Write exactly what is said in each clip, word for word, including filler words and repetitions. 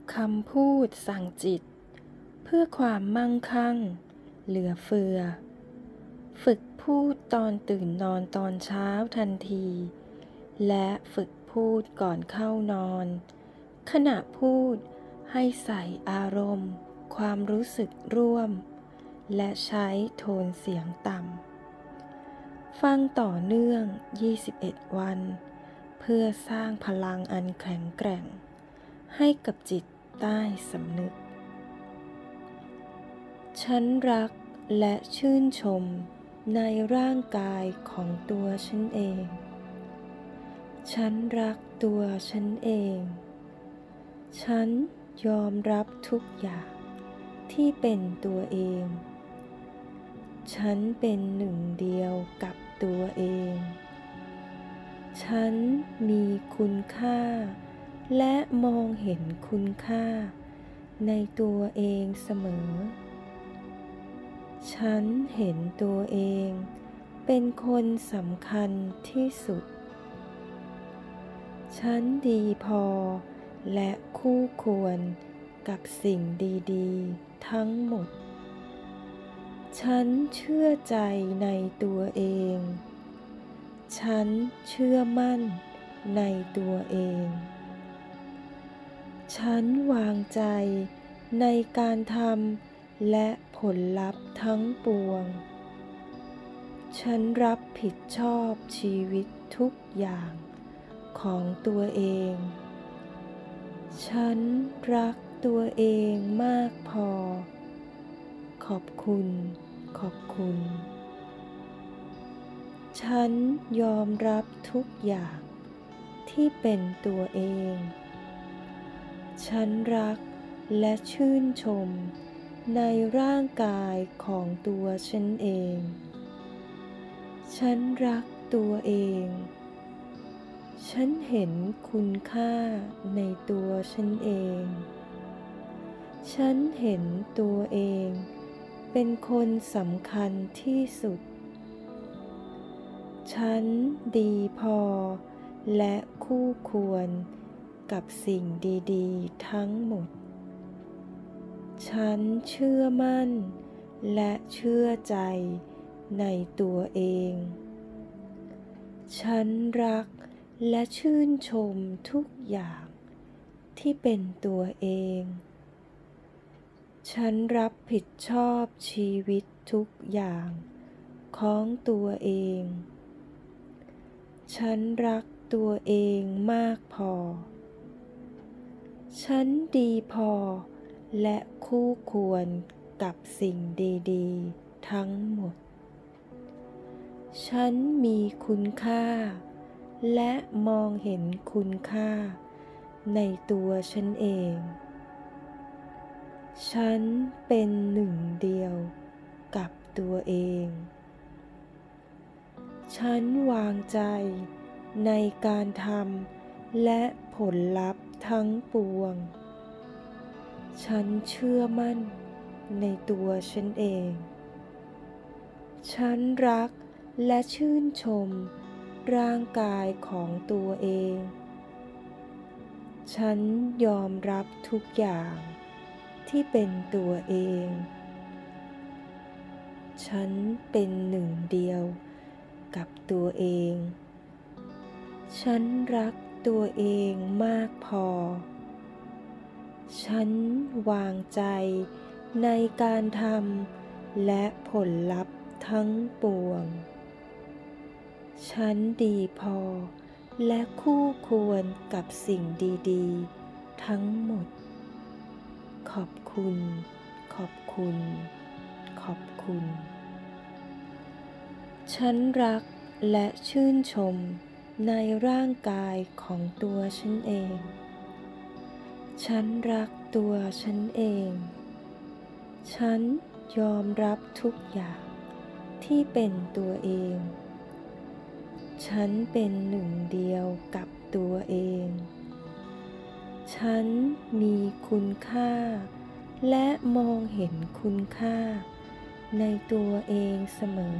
คำพูดสั่งจิตเพื่อความมั่งคั่งเหลือเฟือฝึกพูดตอนตื่นนอนตอนเช้าทันทีและฝึกพูดก่อนเข้านอนขณะพูดให้ใส่อารมณ์ความรู้สึกร่วมและใช้โทนเสียงต่ำฟังต่อเนื่องยี่สิบเอ็ดวันเพื่อสร้างพลังอันแข็งแกร่งให้กับจิตใต้สำนึกฉันรักและชื่นชมในร่างกายของตัวฉันเอง ฉันรักตัวฉันเอง ฉันยอมรับทุกอย่างที่เป็นตัวเอง ฉันเป็นหนึ่งเดียวกับตัวเอง ฉันมีคุณค่าและมองเห็นคุณค่าในตัวเองเสมอ ฉันเห็นตัวเองเป็นคนสำคัญที่สุด ฉันดีพอและคู่ควรกับสิ่งดีๆทั้งหมด ฉันเชื่อใจในตัวเอง ฉันเชื่อมั่นในตัวเอง ฉันวางใจในการทำและผลลัพธ์ทั้งปวง ฉันรับผิดชอบชีวิตทุกอย่างของตัวเอง ฉันรักตัวเองมากพอ ขอบคุณ ขอบคุณ ฉันยอมรับทุกอย่างที่เป็นตัวเอง ฉันรักและชื่นชมในร่างกายของตัวฉันเอง ฉันรักตัวเอง ฉันเห็นคุณค่าในตัวฉันเอง ฉันเห็นตัวเองเป็นคนสำคัญที่สุด ฉันดีพอและคู่ควรกับสิ่งดีๆทั้งหมด ฉันเชื่อมั่นและเชื่อใจในตัวเอง ฉันรักและชื่นชมทุกอย่างที่เป็นตัวเอง ฉันรับผิดชอบชีวิตทุกอย่างของตัวเอง ฉันรักตัวเองมากพอ ฉันดีพอและคู่ควรกับสิ่งดีๆทั้งหมด ฉันมีคุณค่าและมองเห็นคุณค่าในตัวฉันเอง ฉันเป็นหนึ่งเดียวกับตัวเอง ฉันวางใจในการทำและผลลัพธ์ทั้งปวง ฉันเชื่อมั่นในตัวฉันเอง ฉันรักและชื่นชมร่างกายของตัวเอง ฉันยอมรับทุกอย่างที่เป็นตัวเอง ฉันเป็นหนึ่งเดียวกับตัวเอง ฉันรักตัวเองมากพอ ฉันวางใจในการทำและผลลัพธ์ทั้งปวง ฉันดีพอและคู่ควรกับสิ่งดีๆทั้งหมด ขอบคุณ ขอบคุณ ขอบคุณ ฉันรักและชื่นชมในร่างกายของตัวฉันเอง ฉันรักตัวฉันเอง ฉันยอมรับทุกอย่างที่เป็นตัวเอง ฉันเป็นหนึ่งเดียวกับตัวเอง ฉันมีคุณค่าและมองเห็นคุณค่าในตัวเองเสมอ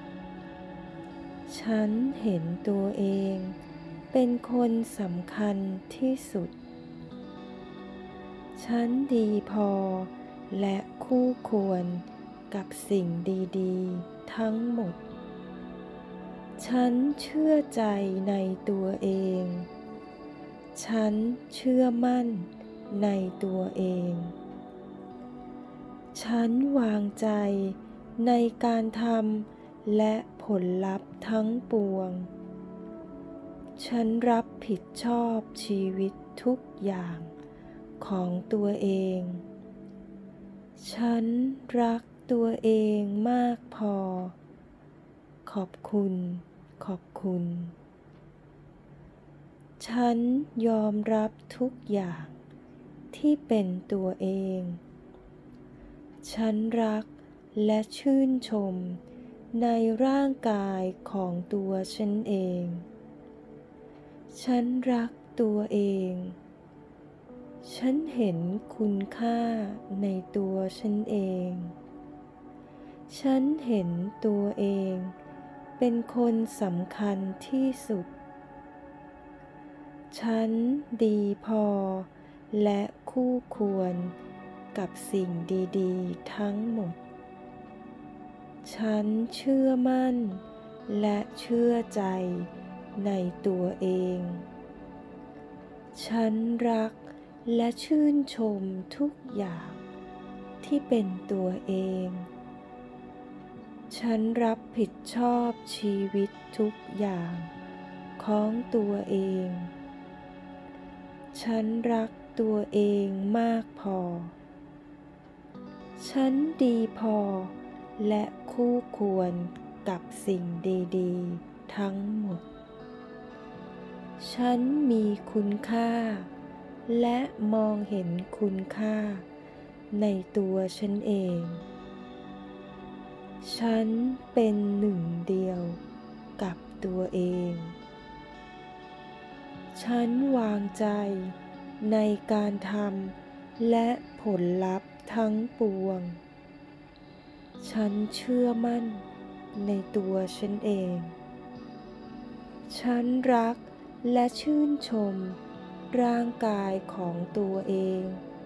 ฉันเห็นตัวเองเป็นคนสำคัญที่สุดฉันดีพอและคู่ควรกับสิ่งดีๆทั้งหมดฉันเชื่อใจในตัวเองฉันเชื่อมั่นในตัวเองฉันวางใจในการทำและผลลัพธ์ทั้งปวงฉันรับผิดชอบชีวิตทุกอย่างของตัวเองฉันรักตัวเองมากพอขอบคุณขอบคุณฉันยอมรับทุกอย่างที่เป็นตัวเองฉันรักและชื่นชมในร่างกายของตัวฉันเองฉันรักตัวเองฉันเห็นคุณค่าในตัวฉันเองฉันเห็นตัวเองเป็นคนสำคัญที่สุดฉันดีพอและคู่ควรกับสิ่งดีๆทั้งหมดฉันเชื่อมั่นและเชื่อใจในตัวเองฉันรักและชื่นชมทุกอย่างที่เป็นตัวเองฉันรับผิดชอบชีวิตทุกอย่างของตัวเองฉันรักตัวเองมากพอฉันดีพอและคู่ควรกับสิ่งดีๆทั้งหมดฉันมีคุณค่าและมองเห็นคุณค่าในตัวฉันเองฉันเป็นหนึ่งเดียวกับตัวเองฉันวางใจในการทำและผลลัพธ์ทั้งปวงฉันเชื่อมั่นในตัวฉันเองฉันรักและชื่นชมร่างกายของตัวเอง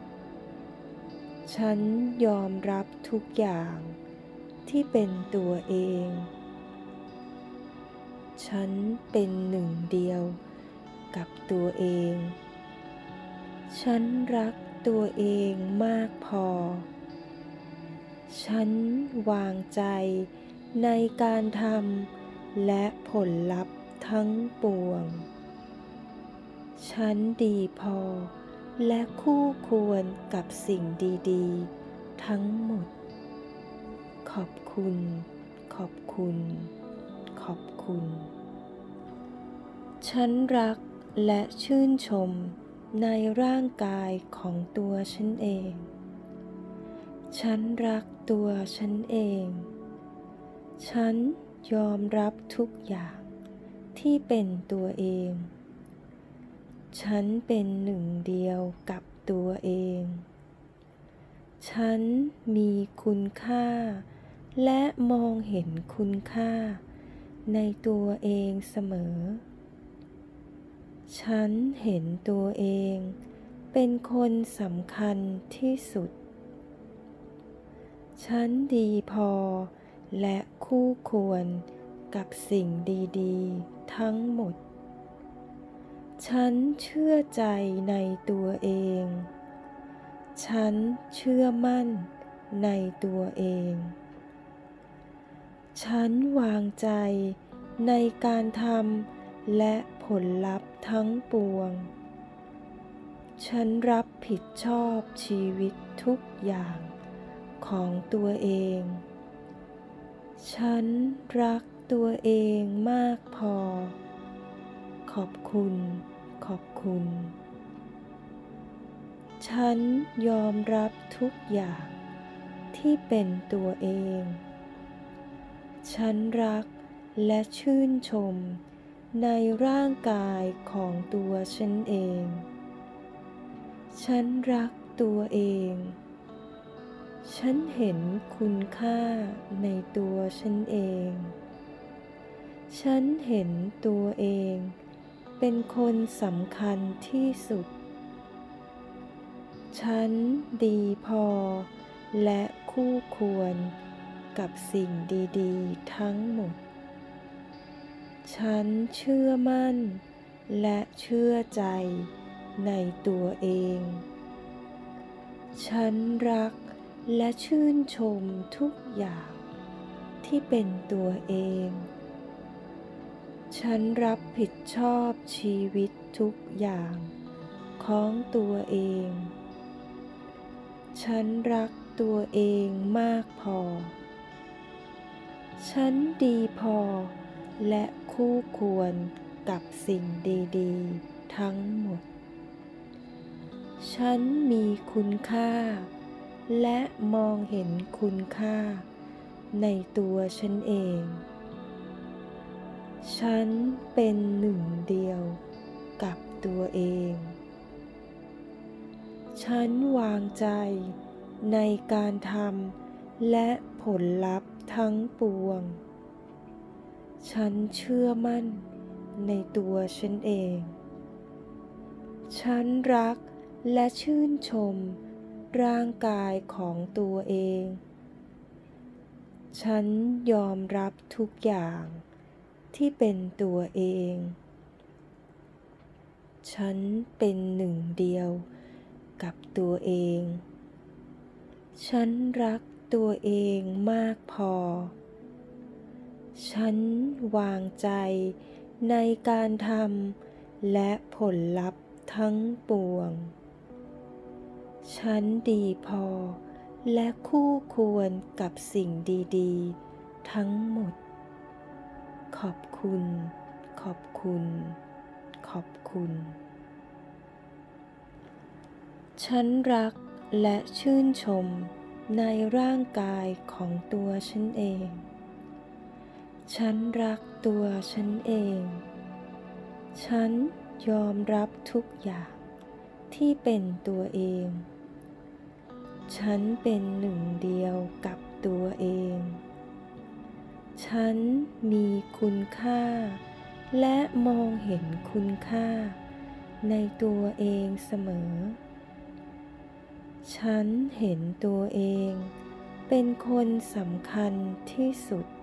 ฉันยอมรับทุกอย่างที่เป็นตัวเองฉันเป็นหนึ่งเดียวกับตัวเองฉันรักตัวเองมากพอฉันวางใจในการทำและผลลัพธ์ทั้งปวงฉันดีพอและคู่ควรกับสิ่งดีๆทั้งหมดขอบคุณขอบคุณขอบคุณฉันรักและชื่นชมในร่างกายของตัวฉันเองฉันรักตัวฉันเองฉันยอมรับทุกอย่างที่เป็นตัวเองฉันเป็นหนึ่งเดียวกับตัวเองฉันมีคุณค่าและมองเห็นคุณค่าในตัวเองเสมอฉันเห็นตัวเองเป็นคนสำคัญที่สุดฉันดีพอและคู่ควรกับสิ่งดีๆทั้งหมดฉันเชื่อใจในตัวเองฉันเชื่อมั่นในตัวเองฉันวางใจในการทำและผลลัพธ์ทั้งปวงฉันรับผิดชอบชีวิตทุกอย่างของตัวเองฉันรักตัวเองมากพอขอบคุณขอบคุณฉันยอมรับทุกอย่างที่เป็นตัวเองฉันรักและชื่นชมในร่างกายของตัวฉันเองฉันรักตัวเองฉันเห็นคุณค่าในตัวฉันเองฉันเห็นตัวเองเป็นคนสำคัญที่สุดฉันดีพอและคู่ควรกับสิ่งดีๆทั้งหมดฉันเชื่อมั่นและเชื่อใจในตัวเองฉันรักและชื่นชมทุกอย่างที่เป็นตัวเองฉันรับผิดชอบชีวิตทุกอย่างของตัวเองฉันรักตัวเองมากพอฉันดีพอและคู่ควรกับสิ่งดีๆทั้งหมดฉันมีคุณค่าและมองเห็นคุณค่าในตัวฉันเองฉันเป็นหนึ่งเดียวกับตัวเองฉันวางใจในการทำและผลลัพธ์ทั้งปวงฉันเชื่อมั่นในตัวฉันเองฉันรักและชื่นชมร่างกายของตัวเองฉันยอมรับทุกอย่างที่เป็นตัวเองฉันเป็นหนึ่งเดียวกับตัวเองฉันรักตัวเองมากพอฉันวางใจในการทำและผลลัพธ์ทั้งปวงฉันดีพอและคู่ควรกับสิ่งดีๆทั้งหมดขอบคุณขอบคุณขอบคุณฉันรักและชื่นชมในร่างกายของตัวฉันเองฉันรักตัวฉันเองฉันยอมรับทุกอย่างที่เป็นตัวเองฉันเป็นหนึ่งเดียวกับตัวเองฉันมีคุณค่าและมองเห็นคุณค่าในตัวเองเสมอฉันเห็นตัวเองเป็นคนสำคัญที่สุด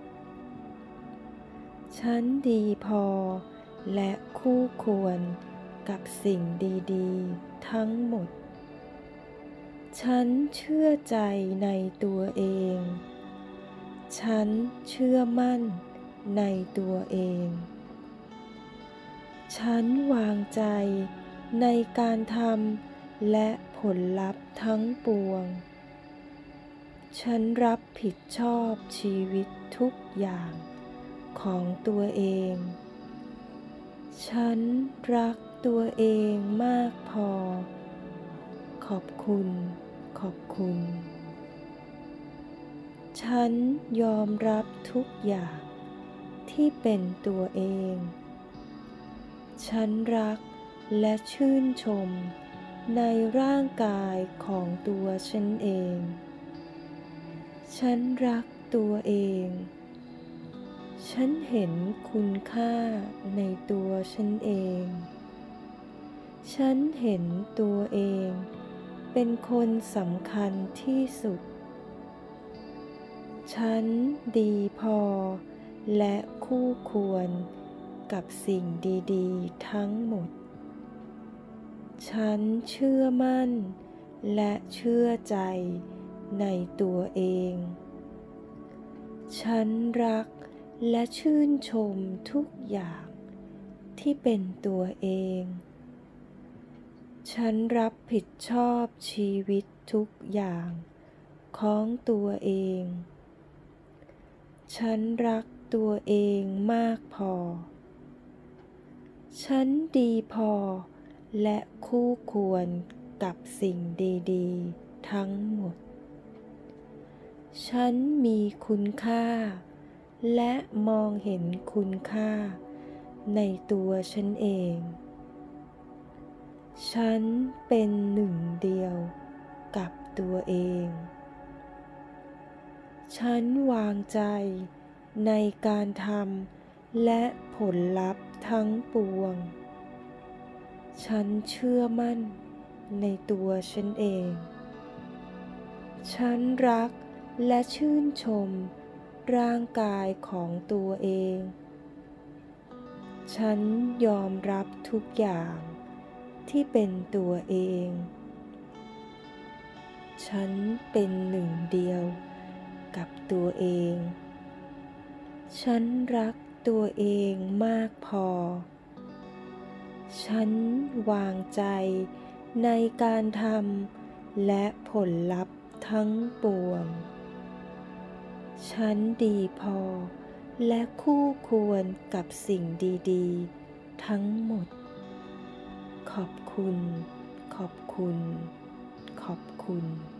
ฉันดีพอและคู่ควรกับสิ่งดีๆทั้งหมดฉันเชื่อใจในตัวเองฉันเชื่อมั่นในตัวเองฉันวางใจในการทำและผลลัพธ์ทั้งปวงฉันรับผิดชอบชีวิตทุกอย่างของตัวเองฉันรักตัวเองมากพอขอบคุณขอบคุณฉันยอมรับทุกอย่างที่เป็นตัวเองฉันรักและชื่นชมในร่างกายของตัวฉันเองฉันรักตัวเองฉันเห็นคุณค่าในตัวฉันเองฉันเห็นตัวเองเป็นคนสำคัญที่สุดฉันดีพอและคู่ควรกับสิ่งดีๆทั้งหมดฉันเชื่อมั่นและเชื่อใจในตัวเองฉันรักและชื่นชมทุกอย่างที่เป็นตัวเองฉันรับผิดชอบชีวิตทุกอย่างของตัวเองฉันรักตัวเองมากพอฉันดีพอและคู่ควรกับสิ่งดีๆทั้งหมดฉันมีคุณค่าและมองเห็นคุณค่าในตัวฉันเองฉันเป็นหนึ่งเดียวกับตัวเองฉันวางใจในการทำและผลลัพธ์ทั้งปวงฉันเชื่อมั่นในตัวฉันเอง ฉันรักและชื่นชมร่างกายของตัวเอง ฉันยอมรับทุกอย่างที่เป็นตัวเอง ฉันเป็นหนึ่งเดียวกับตัวเอง ฉันรักตัวเองมากพอ ฉันวางใจในการทำและผลลัพธ์ทั้งปวง ฉันดีพอและคู่ควรกับสิ่งดีๆทั้งหมด ขอบคุณ ขอบคุณ ขอบคุณ